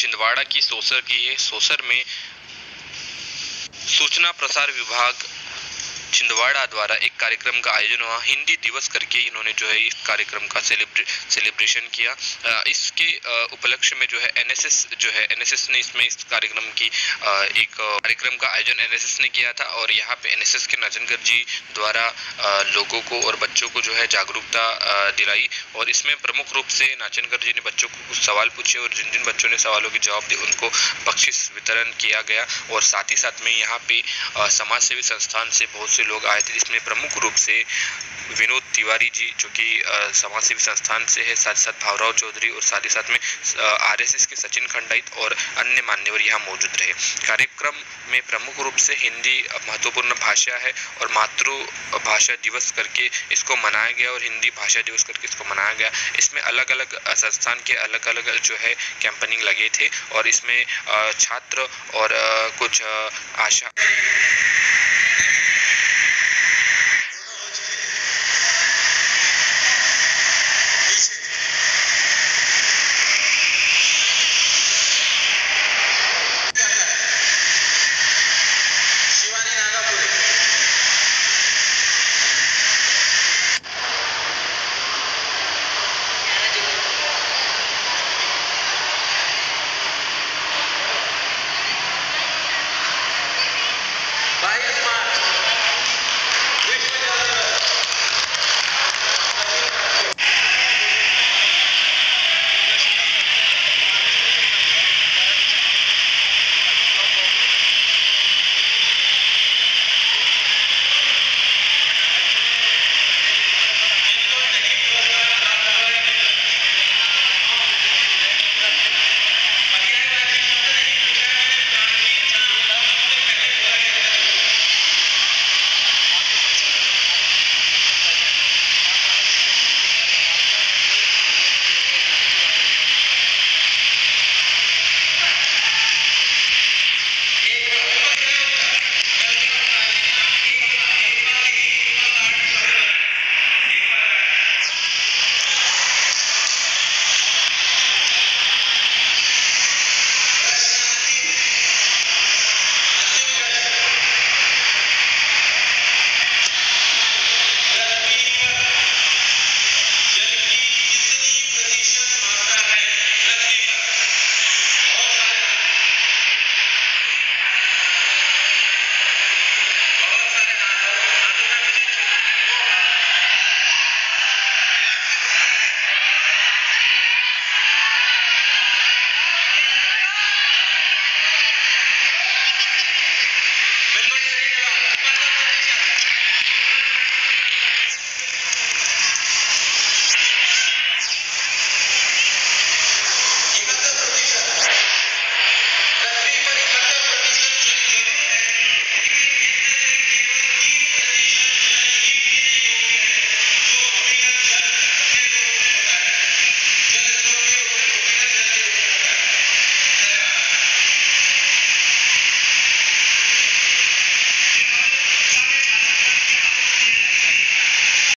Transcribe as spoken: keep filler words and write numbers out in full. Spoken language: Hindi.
छिंदवाड़ा की सोसर की है। सोसर में सूचना प्रसार विभाग छिंदवाड़ा द्वारा एक कार्यक्रम का आयोजन हुआ। हिंदी दिवस करके इन्होंने जो है इस कार्यक्रम का सेलिब्रे सेलिब्रेशन किया। इसके उपलक्ष्य में जो है एनएसएस जो है एनएसएस ने इसमें इस कार्यक्रम की एक कार्यक्रम का आयोजन एनएसएस ने किया था और यहाँ पे एनएसएस के नाचनगर जी द्वारा लोगों को और बच्चों को जो है जागरूकता दिलाई और इसमें प्रमुख रूप से नाचनगर जी ने बच्चों को कुछ सवाल पूछे और जिन जिन बच्चों ने सवालों के जवाब दिए उनको बख्शिश वितरण किया गया। और साथ ही साथ में यहाँ पे समाज सेवी संस्थान से बहुत से लोग आए थे, जिसमें प्रमुख रूप से विनोद तिवारी जी जो कि समाज सेवी संस्थान से है, साथ साथ भावराव चौधरी और साथ ही साथ में आरएसएस के सचिन खंडाइत और अन्य मान्यवर यहाँ मौजूद रहे। कार्यक्रम में प्रमुख रूप से हिंदी महत्वपूर्ण भाषा है और मातृभाषा दिवस करके इसको मनाया गया और हिंदी भाषा दिवस करके इसको मनाया गया। इसमें अलग अलग संस्थान के अलग अलग जो है कैंपेनिंग लगे थे और इसमें छात्र और कुछ आशा